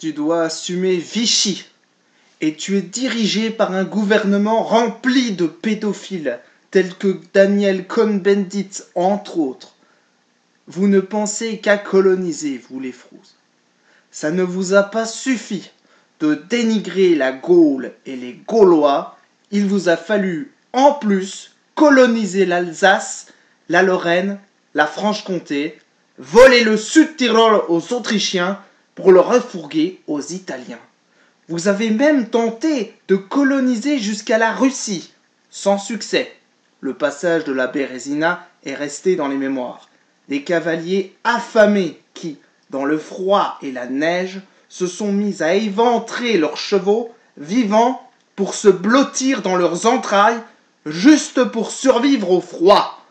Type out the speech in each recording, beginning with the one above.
tu dois assumer Vichy et tu es dirigé par un gouvernement rempli de pédophiles tels que Daniel Cohn-Bendit, entre autres. Vous ne pensez qu'à coloniser, vous les Frouzes. Ça ne vous a pas suffi de dénigrer la Gaule et les Gaulois, il vous a fallu, en plus, coloniser l'Alsace, la Lorraine, la Franche-Comté, voler le Sud-Tyrol aux Autrichiens pour le refourguer aux Italiens. Vous avez même tenté de coloniser jusqu'à la Russie, sans succès. Le passage de la Bérésina est resté dans les mémoires. Des cavaliers affamés qui, dans le froid et la neige, se sont mis à éventrer leurs chevaux, vivants, pour se blottir dans leurs entrailles, juste pour survivre au froid.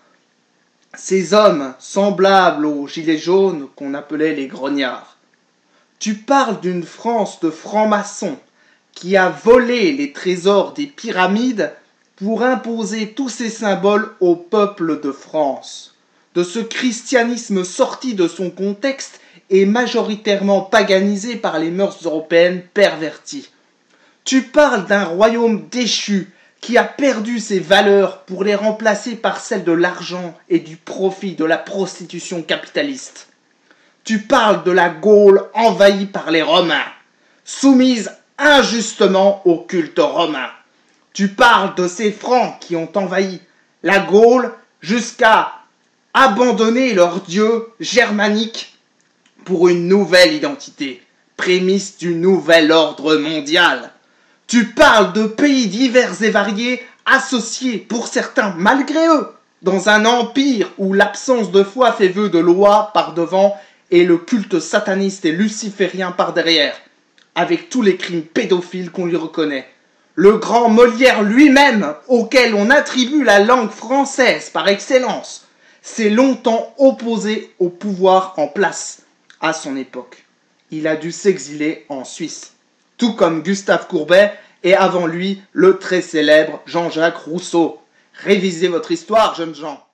Ces hommes, semblables aux gilets jaunes qu'on appelait les grognards. Tu parles d'une France de francs-maçons qui a volé les trésors des pyramides pour imposer tous ces symboles au peuple de France. De ce christianisme sorti de son contexte et majoritairement paganisé par les mœurs européennes perverties. Tu parles d'un royaume déchu qui a perdu ses valeurs pour les remplacer par celles de l'argent et du profit de la prostitution capitaliste. Tu parles de la Gaule envahie par les Romains, soumise injustement au culte romain. Tu parles de ces Francs qui ont envahi la Gaule jusqu'à abandonner leur dieu germanique pour une nouvelle identité, prémisse du nouvel ordre mondial. Tu parles de pays divers et variés associés, pour certains malgré eux, dans un empire où l'absence de foi fait vœu de loi par devant et le culte sataniste et luciférien par derrière, avec tous les crimes pédophiles qu'on lui reconnaît. Le grand Molière lui-même, auquel on attribue la langue française par excellence, s'est longtemps opposé au pouvoir en place à son époque. Il a dû s'exiler en Suisse, tout comme Gustave Courbet et avant lui le très célèbre Jean-Jacques Rousseau. Révisez votre histoire, jeunes gens.